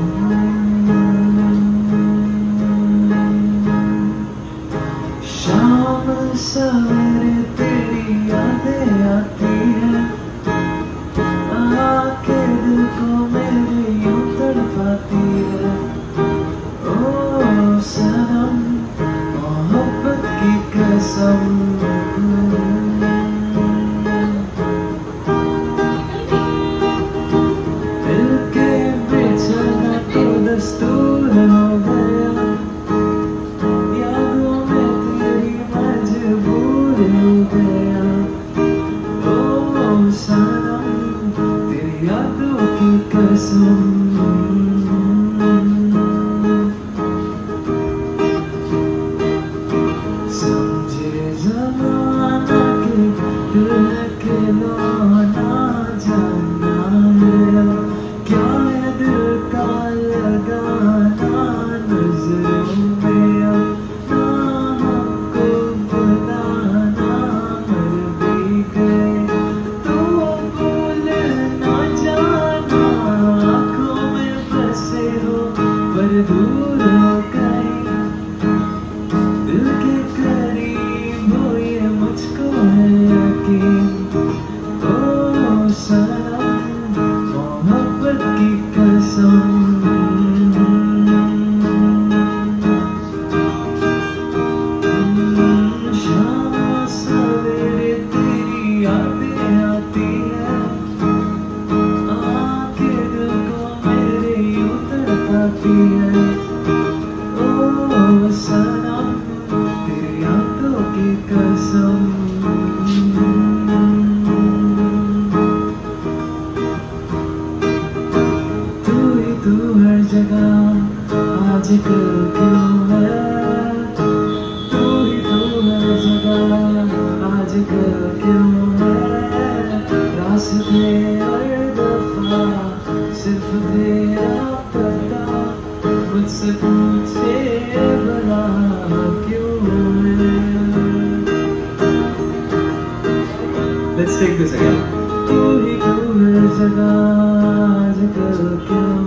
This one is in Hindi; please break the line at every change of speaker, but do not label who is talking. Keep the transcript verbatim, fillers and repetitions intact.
शाम सवेरे तेरी यादें आती है, आके दिल को मेरे यूं तड़पाती है। ओ सनम मोहब्बत की कसम, दिल के बिछड़ना तो दस्तूर हो गया, यादों में तेरी मजबूर हो गया। ओ सनम तेरी यादों की कसम, समझे ज़माना के दिल के लौना जाना है, क्या है दिल का लगाना नज़रों में, अब ना हमको बुलाना मर भी गए तो भूल ना जाना, आँखों में बसे हो पर दूर हो गए, दिल के करीब हो ये मुझको है यकीन। ओ सनम मोहब्बत की कसम, शाम सवेरे तेरी यादें आती है, आके दिल को मेरे यूं तड़पाती है। ओ सनम तेरी यादों की कसम, तू ही तू हर जगह आजकल क्यों है, तू ही तू हर जगह आजकल क्यों है, रास्ते हर दफा सिर्फ तेरा पता मुझसे पूछे भला क्यों है। Let's take this again. तू ही तू हर जगह आजकल क्यों